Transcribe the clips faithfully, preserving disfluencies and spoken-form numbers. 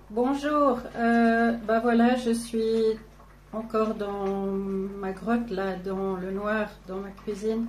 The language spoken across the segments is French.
Bonjour, euh, bah voilà, je suis encore dans ma grotte là, dans le noir, dans ma cuisine.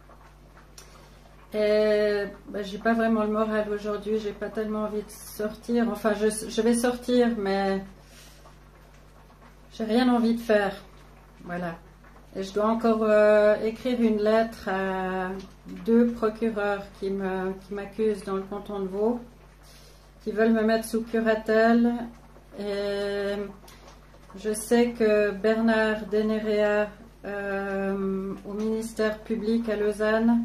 Et bah, j'ai pas vraiment le moral aujourd'hui, j'ai pas tellement envie de sortir. Enfin, je, je vais sortir, mais j'ai rien envie de faire. Voilà. Et je dois encore euh, écrire une lettre à deux procureurs qui me, qui m'accusent dans le canton de Vaud, qui veulent me mettre sous curatelle. Et je sais que Bernard Denerea, euh, au ministère public à Lausanne,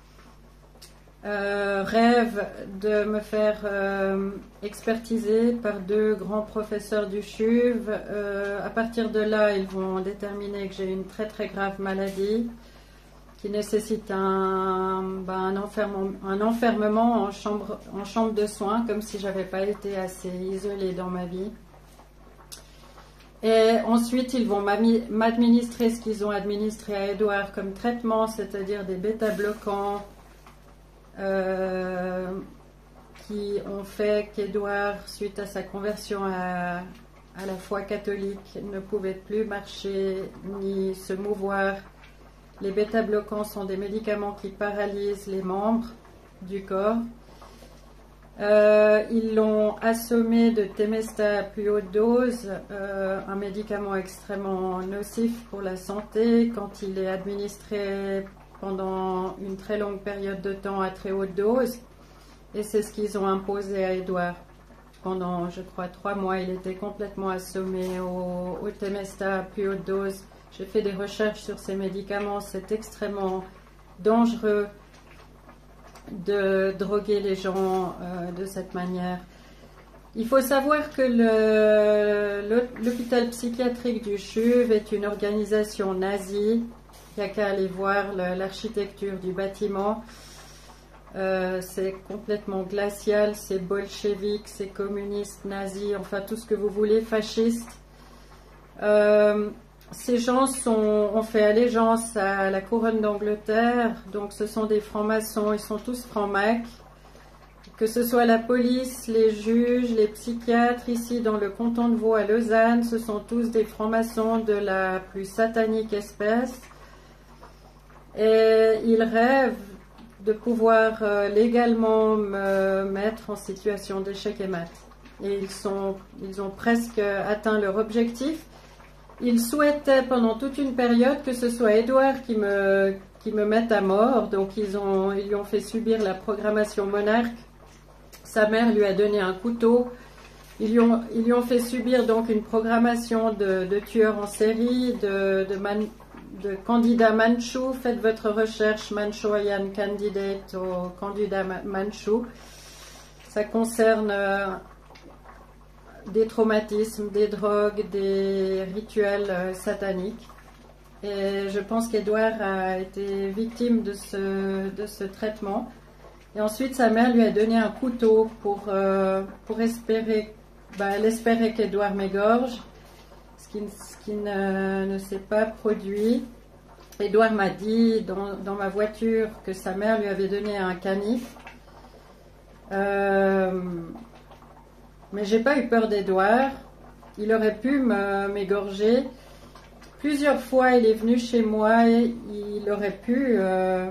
euh, rêve de me faire euh, expertiser par deux grands professeurs du CHUV. Euh, à partir de là, ils vont déterminer que j'ai une très très grave maladie qui nécessite un, ben, un, enfermement, un enfermement en chambre, en chambre de soins, comme si j'avais pas été assez isolée dans ma vie. Et ensuite, ils vont m'administrer ce qu'ils ont administré à Édouard comme traitement, c'est-à-dire des bêta-bloquants euh, qui ont fait qu'Édouard, suite à sa conversion à, à la foi catholique, ne pouvait plus marcher ni se mouvoir. Les bêta-bloquants sont des médicaments qui paralysent les membres du corps. Euh, ils l'ont assommé de Temesta à plus haute dose, euh, un médicament extrêmement nocif pour la santé quand il est administré pendant une très longue période de temps à très haute dose. Et c'est ce qu'ils ont imposé à Édouard. Pendant, je crois, trois mois, il était complètement assommé au, au Temesta à plus haute dose. J'ai fait des recherches sur ces médicaments, c'est extrêmement dangereux de droguer les gens euh, de cette manière. Il faut savoir que l'hôpital psychiatrique du CHUV est une organisation nazie. Il n'y a qu'à aller voir l'architecture du bâtiment. Euh, c'est complètement glacial, c'est bolchevique, c'est communiste, nazi, enfin tout ce que vous voulez, fasciste. Euh, Ces gens sont, ont fait allégeance à la couronne d'Angleterre, donc ce sont des francs-maçons, ils sont tous francs-macs. Que ce soit la police, les juges, les psychiatres ici dans le canton de Vaud à Lausanne, ce sont tous des francs-maçons de la plus satanique espèce. Et ils rêvent de pouvoir euh, légalement me mettre en situation d'échec et mat. Et ils, sont, ils ont presque atteint leur objectif. Ils souhaitaient pendant toute une période que ce soit Édouard qui me, qui me mette à mort. Donc ils, ont, ils lui ont fait subir la programmation monarque. Sa mère lui a donné un couteau. Ils lui ont, ils lui ont fait subir donc une programmation de, de tueurs en série, de, de, man, de candidats Manchou. Faites votre recherche Manchurian Candidate au candidat Manchou. Ça concerne... Euh, des traumatismes, des drogues, des rituels euh, sataniques. Et je pense qu'Édouard a été victime de ce, de ce traitement. Et ensuite, sa mère lui a donné un couteau pour, euh, pour espérer, ben, elle espérait qu'Édouard m'égorge, ce qui, ce qui ne, ne s'est pas produit. Édouard m'a dit dans, dans ma voiture que sa mère lui avait donné un canif. Euh, Mais j'ai pas eu peur d'Édouard. Il aurait pu m'égorger. Plusieurs fois, il est venu chez moi et il aurait pu euh,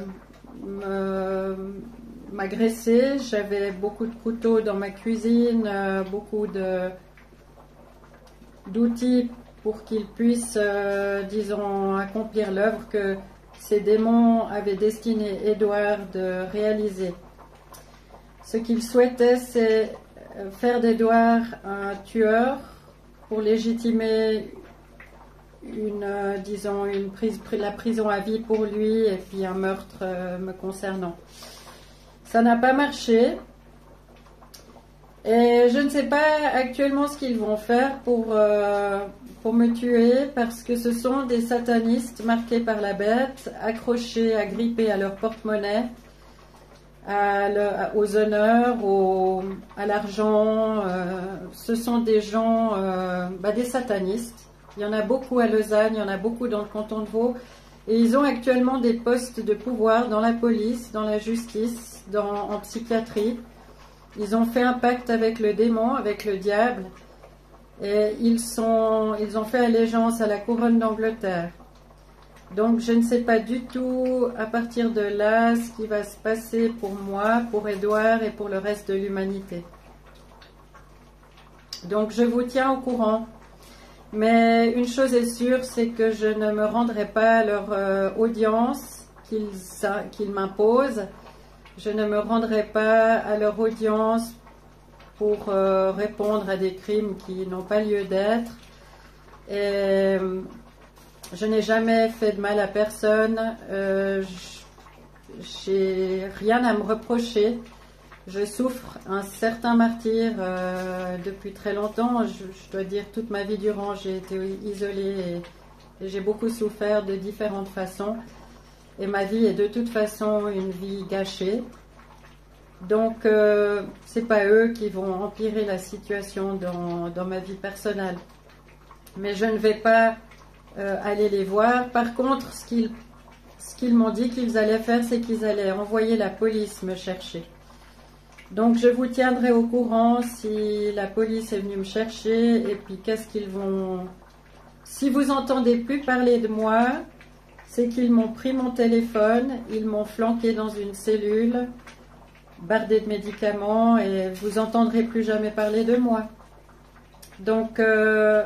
m'agresser. J'avais beaucoup de couteaux dans ma cuisine, euh, beaucoup d'outils pour qu'il puisse, euh, disons, accomplir l'œuvre que ces démons avaient destiné Édouard de réaliser. Ce qu'il souhaitait, c'est faire d'Édouard un tueur pour légitimer une, euh, disons, une prise, la prison à vie pour lui et puis un meurtre euh, me concernant. Ça n'a pas marché et je ne sais pas actuellement ce qu'ils vont faire pour, euh, pour me tuer parce que ce sont des satanistes marqués par la bête, accrochés, agrippés à leur porte-monnaie. À le, aux honneurs, au, à l'argent, euh, ce sont des gens, euh, bah, des satanistes. Il y en a beaucoup à Lausanne, il y en a beaucoup dans le canton de Vaud. Et ils ont actuellement des postes de pouvoir dans la police, dans la justice, dans, en psychiatrie. Ils ont fait un pacte avec le démon, avec le diable, et ils, sont, ils ont fait allégeance à la couronne d'Angleterre. Donc je ne sais pas du tout à partir de là ce qui va se passer pour moi, pour Édouard et pour le reste de l'humanité. Donc je vous tiens au courant. Mais une chose est sûre, c'est que je ne me rendrai pas à leur euh, audience qu'ils qu'ils m'imposent. Je ne me rendrai pas à leur audience pour euh, répondre à des crimes qui n'ont pas lieu d'être. Et je n'ai jamais fait de mal à personne. Euh, j'ai rien à me reprocher. Je souffre un certain martyre euh, depuis très longtemps. Je, je dois dire, toute ma vie durant, j'ai été isolée et, et j'ai beaucoup souffert de différentes façons. Et ma vie est de toute façon une vie gâchée. Donc, euh, ce n'est pas eux qui vont empirer la situation dans, dans ma vie personnelle. Mais je ne vais pas euh, aller les voir. Par contre, ce qu'ils ce qu'ils m'ont dit qu'ils allaient faire, c'est qu'ils allaient envoyer la police me chercher. Donc, je vous tiendrai au courant si la police est venue me chercher et puis qu'est-ce qu'ils vont... Si vous entendez plus parler de moi, c'est qu'ils m'ont pris mon téléphone, ils m'ont flanqué dans une cellule, bardée de médicaments et vous entendrez plus jamais parler de moi. Donc, euh,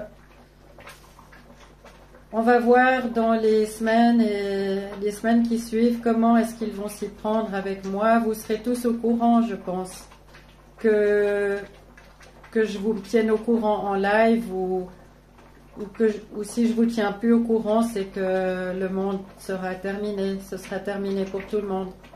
on va voir dans les semaines et les semaines qui suivent comment est-ce qu'ils vont s'y prendre avec moi. Vous serez tous au courant, je pense, que, que je vous tienne au courant en live ou, ou, que, ou si je vous tiens plus au courant, c'est que le monde sera terminé, ce sera terminé pour tout le monde.